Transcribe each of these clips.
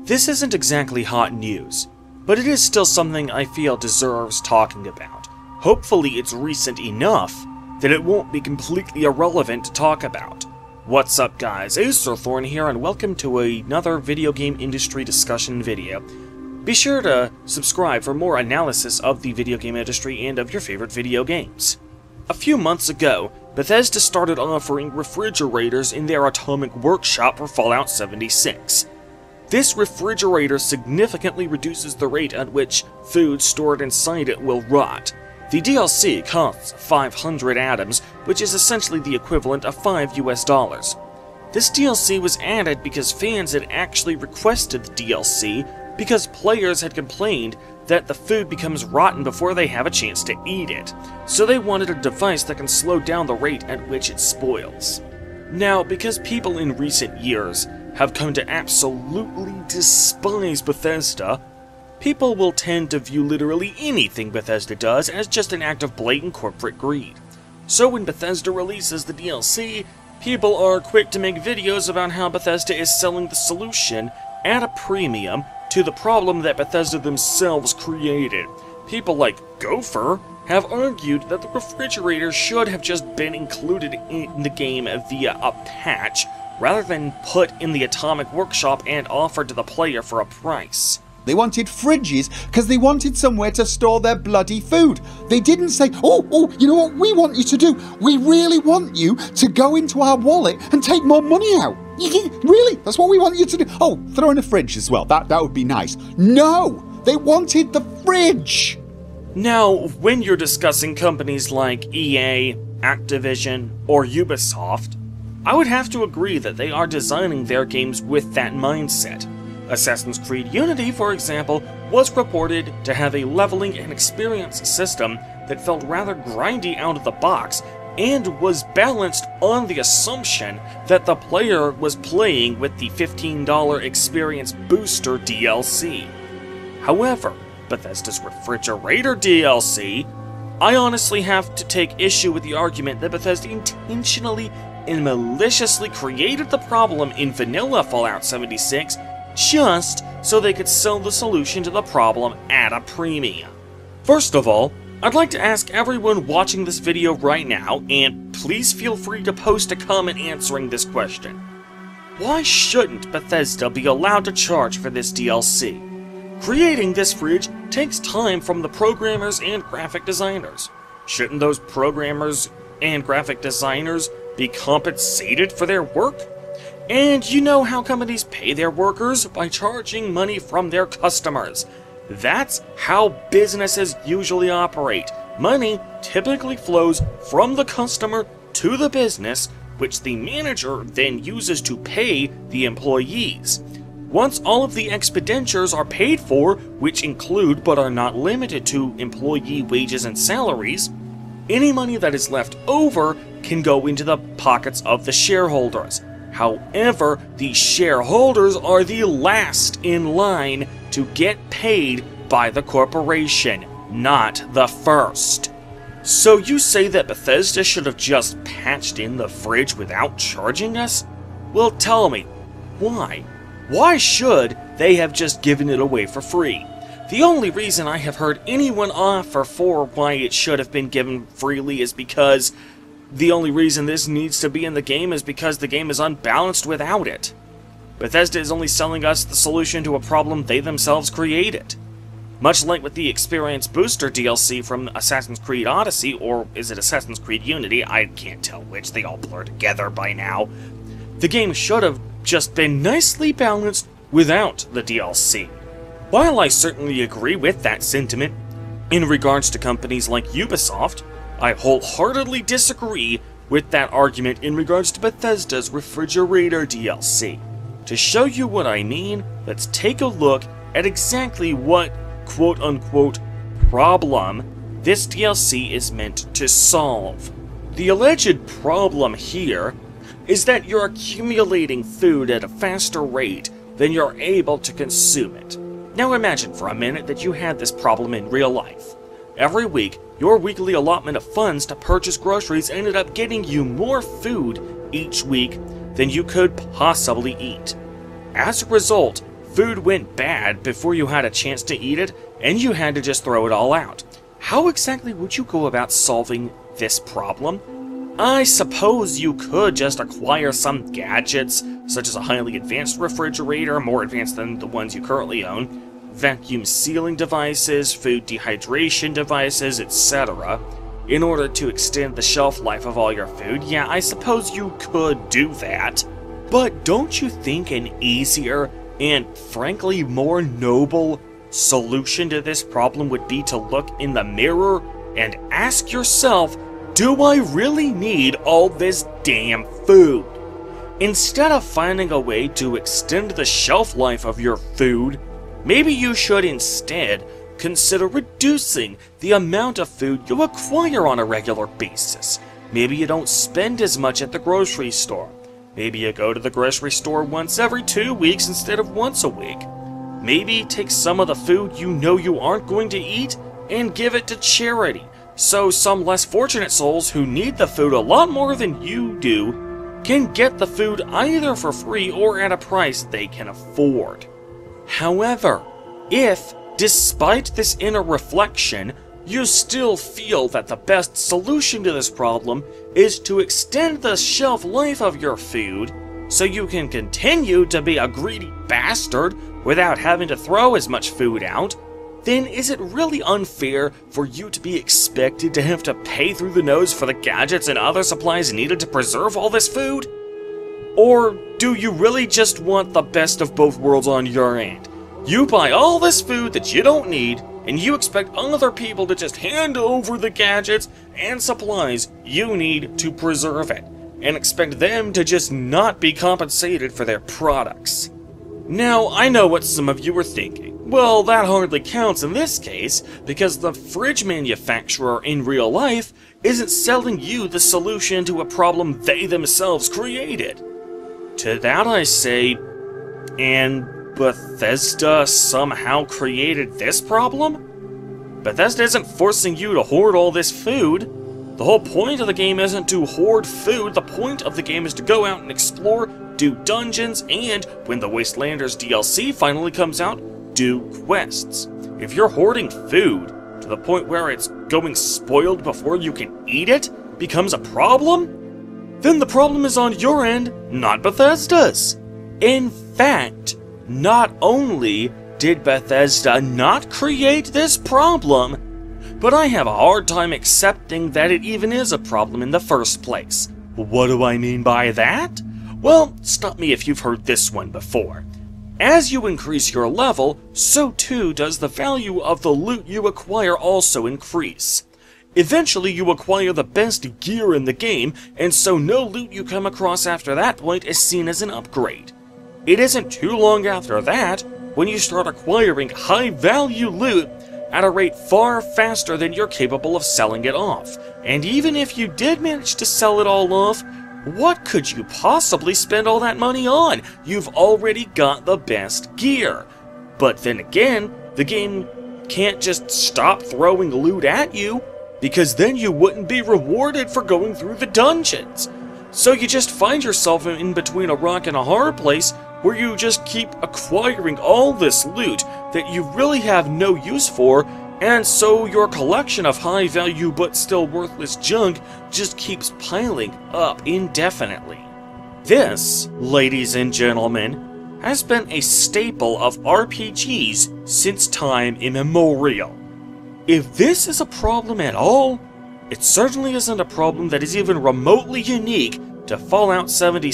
This isn't exactly hot news, but it is still something I feel deserves talking about. Hopefully it's recent enough that it won't be completely irrelevant to talk about. What's up guys, Acerthorn here and welcome to another video game industry discussion video. Be sure to subscribe for more analysis of the video game industry and of your favorite video games. A few months ago, Bethesda started offering refrigerators in their Atomic Workshop for Fallout 76. This refrigerator significantly reduces the rate at which food stored inside it will rot. The DLC costs 500 atoms, which is essentially the equivalent of $5 US. This DLC was added because fans had actually requested the DLC because players had complained that the food becomes rotten before they have a chance to eat it, so they wanted a device that can slow down the rate at which it spoils. Now, because people in recent years have come to absolutely despise Bethesda, people will tend to view literally anything Bethesda does as just an act of blatant corporate greed. So when Bethesda releases the DLC, people are quick to make videos about how Bethesda is selling the solution at a premium to the problem that Bethesda themselves created. People like Gopher have argued that the refrigerator should have just been included in the game via a patch, rather than put in the Atomic Workshop and offered to the player for a price. They wanted fridges because they wanted somewhere to store their bloody food. They didn't say, oh, you know what we want you to do? We really want you to go into our wallet and take more money out. Really? That's what we want you to do? Oh, throw in a fridge as well. That would be nice. No! They wanted the fridge! Now, when you're discussing companies like EA, Activision, or Ubisoft, I would have to agree that they are designing their games with that mindset. Assassin's Creed Unity, for example, was reported to have a leveling and experience system that felt rather grindy out of the box, and was balanced on the assumption that the player was playing with the $15 Experience Booster DLC. However, Bethesda's Refrigerator DLC, I honestly have to take issue with the argument that Bethesda intentionally and maliciously created the problem in vanilla Fallout 76 just so they could sell the solution to the problem at a premium. First of all, I'd like to ask everyone watching this video right now, and please feel free to post a comment answering this question. Why shouldn't Bethesda be allowed to charge for this DLC? Creating this fridge takes time from the programmers and graphic designers. Shouldn't those programmers and graphic designers be compensated for their work? And you know how companies pay their workers? By charging money from their customers. That's how businesses usually operate. Money typically flows from the customer to the business, which the manager then uses to pay the employees. Once all of the expenditures are paid for, which include but are not limited to employee wages and salaries, any money that is left over can go into the pockets of the shareholders. However, the shareholders are the last in line to get paid by the corporation, not the first. So you say that Bethesda should have just patched in the fridge without charging us? Well, tell me, why? Why should they have just given it away for free? The only reason I have heard anyone offer for why it should have been given freely is because the only reason this needs to be in the game is because the game is unbalanced without it. Bethesda is only selling us the solution to a problem they themselves created. Much like with the Experience Booster DLC from Assassin's Creed Odyssey, or is it Assassin's Creed Unity? I can't tell which, they all blur together by now. The game should have just been nicely balanced without the DLC. While I certainly agree with that sentiment, in regards to companies like Ubisoft, I wholeheartedly disagree with that argument in regards to Bethesda's Refrigerator DLC. To show you what I mean, let's take a look at exactly what quote-unquote problem this DLC is meant to solve. The alleged problem here is that you're accumulating food at a faster rate than you're able to consume it. Now imagine for a minute that you had this problem in real life. Every week, your weekly allotment of funds to purchase groceries ended up getting you more food each week than you could possibly eat. As a result, food went bad before you had a chance to eat it, and you had to just throw it all out. How exactly would you go about solving this problem? I suppose you could just acquire some gadgets, such as a highly advanced refrigerator, more advanced than the ones you currently own, vacuum sealing devices, food dehydration devices, etc., in order to extend the shelf life of all your food. Yeah, I suppose you could do that. But don't you think an easier and frankly more noble solution to this problem would be to look in the mirror and ask yourself, do I really need all this damn food? Instead of finding a way to extend the shelf life of your food, maybe you should instead consider reducing the amount of food you acquire on a regular basis. Maybe you don't spend as much at the grocery store. Maybe you go to the grocery store once every 2 weeks instead of once a week. Maybe take some of the food you know you aren't going to eat and give it to charity, so some less fortunate souls who need the food a lot more than you do can get the food either for free or at a price they can afford. However, if, despite this inner reflection, you still feel that the best solution to this problem is to extend the shelf life of your food so you can continue to be a greedy bastard without having to throw as much food out, then is it really unfair for you to be expected to have to pay through the nose for the gadgets and other supplies needed to preserve all this food? Or do you really just want the best of both worlds on your end? You buy all this food that you don't need, and you expect other people to just hand over the gadgets and supplies you need to preserve it, and expect them to just not be compensated for their products. Now, I know what some of you are thinking. Well, that hardly counts in this case, because the fridge manufacturer in real life isn't selling you the solution to a problem they themselves created. To that I say, and Bethesda somehow created this problem? Bethesda isn't forcing you to hoard all this food. The whole point of the game isn't to hoard food. The point of the game is to go out and explore, do dungeons, and, when the Wastelanders DLC finally comes out, do quests. If you're hoarding food to the point where it's going spoiled before you can eat it becomes a problem, then the problem is on your end, not Bethesda's. In fact, not only did Bethesda not create this problem, but I have a hard time accepting that it even is a problem in the first place. What do I mean by that? Well, stop me if you've heard this one before. As you increase your level, so too does the value of the loot you acquire also increase. Eventually you acquire the best gear in the game, and so no loot you come across after that point is seen as an upgrade. It isn't too long after that when you start acquiring high-value loot at a rate far faster than you're capable of selling it off. And even if you did manage to sell it all off, what could you possibly spend all that money on? You've already got the best gear. But then again, the game can't just stop throwing loot at you, because then you wouldn't be rewarded for going through the dungeons. So you just find yourself in between a rock and a hard place where you just keep acquiring all this loot that you really have no use for, and so your collection of high value but still worthless junk just keeps piling up indefinitely. This, ladies and gentlemen, has been a staple of RPGs since time immemorial. If this is a problem at all, it certainly isn't a problem that is even remotely unique to Fallout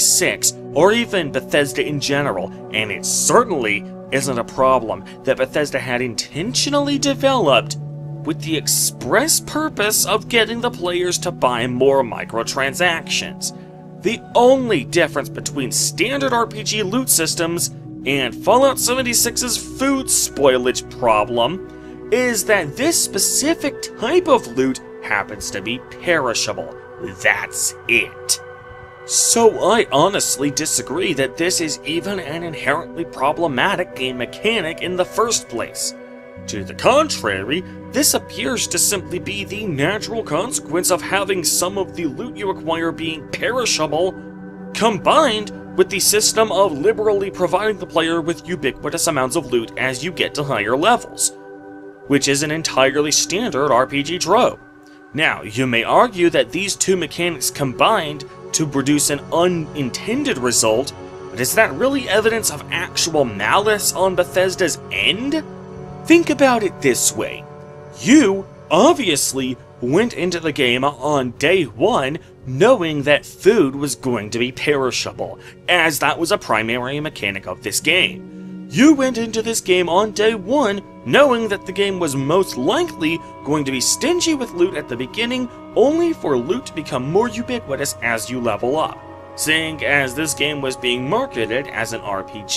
76 or even Bethesda in general, and it certainly isn't a problem that Bethesda had intentionally developed with the express purpose of getting the players to buy more microtransactions. The only difference between standard RPG loot systems and Fallout 76's food spoilage problem is that this specific type of loot happens to be perishable. That's it. So I honestly disagree that this is even an inherently problematic game mechanic in the first place. To the contrary, this appears to simply be the natural consequence of having some of the loot you acquire being perishable, combined with the system of liberally providing the player with ubiquitous amounts of loot as you get to higher levels, which is an entirely standard RPG trope. Now, you may argue that these two mechanics combined to produce an unintended result, but is that really evidence of actual malice on Bethesda's end? Think about it this way. You, obviously, went into the game on day one knowing that food was going to be perishable, as that was a primary mechanic of this game. You went into this game on day one knowing that the game was most likely going to be stingy with loot at the beginning, only for loot to become more ubiquitous as you level up, seeing as this game was being marketed as an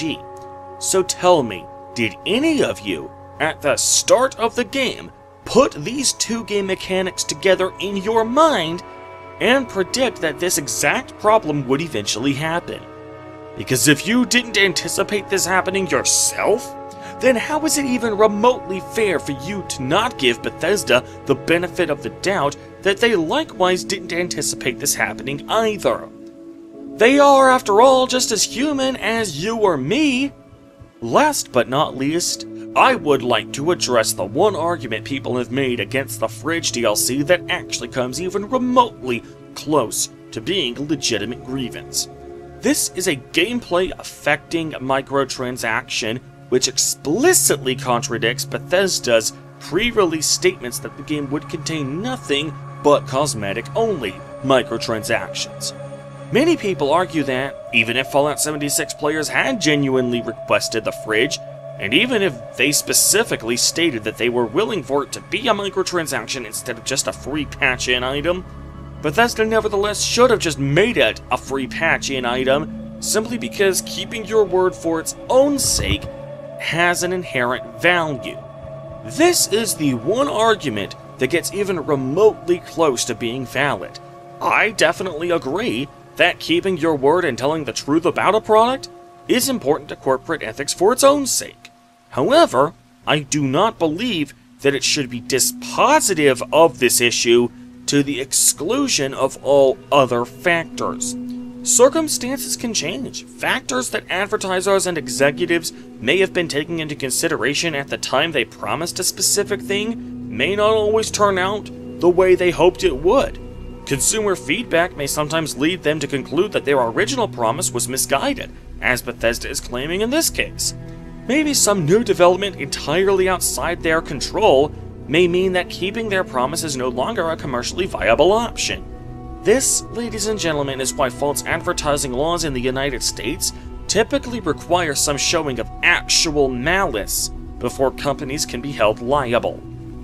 RPG. So tell me, did any of you, at the start of the game, put these two game mechanics together in your mind and predict that this exact problem would eventually happen? Because if you didn't anticipate this happening yourself, then how is it even remotely fair for you to not give Bethesda the benefit of the doubt that they likewise didn't anticipate this happening either? They are, after all, just as human as you or me. Last but not least, I would like to address the one argument people have made against the Fridge DLC that actually comes even remotely close to being a legitimate grievance. This is a gameplay-affecting microtransaction which explicitly contradicts Bethesda's pre-release statements that the game would contain nothing but cosmetic-only microtransactions. Many people argue that, even if Fallout 76 players had genuinely requested the Fridge, and even if they specifically stated that they were willing for it to be a microtransaction instead of just a free patch-in item, Bethesda nevertheless should have just made it a free patch-in item, simply because keeping your word for its own sake has an inherent value. This is the one argument that gets even remotely close to being valid. I definitely agree that keeping your word and telling the truth about a product is important to corporate ethics for its own sake. However, I do not believe that it should be dispositive of this issue to the exclusion of all other factors. Circumstances can change. Factors that advertisers and executives may have been taking into consideration at the time they promised a specific thing may not always turn out the way they hoped it would. Consumer feedback may sometimes lead them to conclude that their original promise was misguided, as Bethesda is claiming in this case. Maybe some new development entirely outside their control may mean that keeping their promise is no longer a commercially viable option. This, ladies and gentlemen, is why false advertising laws in the United States typically require some showing of actual malice before companies can be held liable.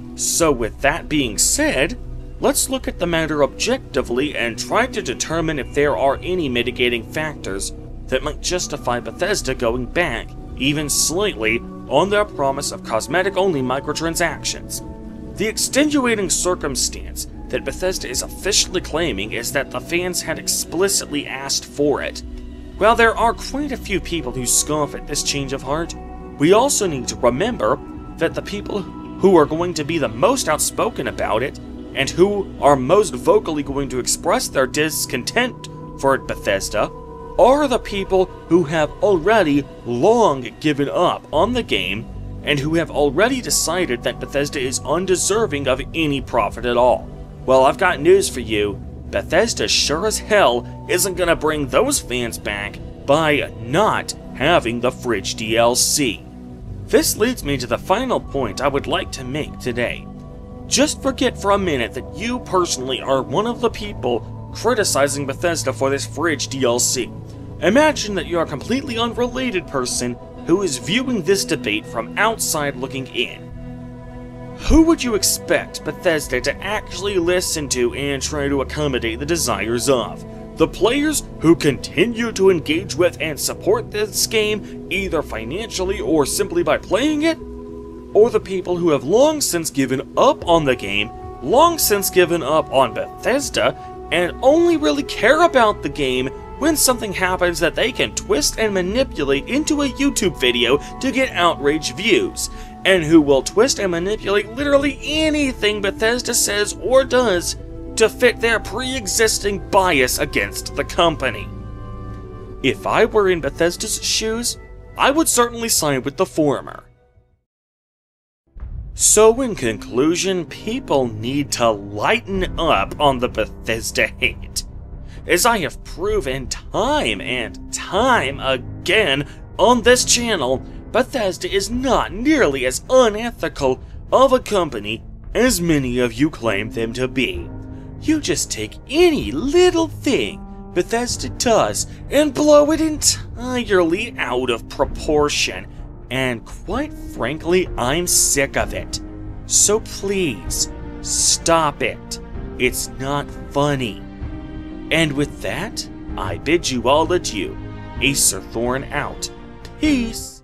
So with that being said, let's look at the matter objectively and try to determine if there are any mitigating factors that might justify Bethesda going back, even slightly, on their promise of cosmetic-only microtransactions. The extenuating circumstance that Bethesda is officially claiming is that the fans had explicitly asked for it. While there are quite a few people who scoff at this change of heart, we also need to remember that the people who are going to be the most outspoken about it, and who are most vocally going to express their discontent for Bethesda, are the people who have already long given up on the game and who have already decided that Bethesda is undeserving of any profit at all. Well, I've got news for you. Bethesda sure as hell isn't gonna bring those fans back by not having the Fridge DLC. This leads me to the final point I would like to make today. Just forget for a minute that you personally are one of the people criticizing Bethesda for this Fridge DLC. Imagine that you are a completely unrelated person who is viewing this debate from outside looking in. Who would you expect Bethesda to actually listen to and try to accommodate the desires of? The players who continue to engage with and support this game, either financially or simply by playing it? Or the people who have long since given up on the game, long since given up on Bethesda, and only really care about the game when something happens that they can twist and manipulate into a YouTube video to get outrage views, and who will twist and manipulate literally anything Bethesda says or does to fit their pre-existing bias against the company. If I were in Bethesda's shoes, I would certainly side with the former. So in conclusion, people need to lighten up on the Bethesda hate. As I have proven time and time again on this channel, Bethesda is not nearly as unethical of a company as many of you claim them to be. You just take any little thing Bethesda does and blow it entirely out of proportion, and quite frankly, I'm sick of it. So please, stop it. It's not funny. And with that, I bid you all adieu. Acer Thorn out. Peace.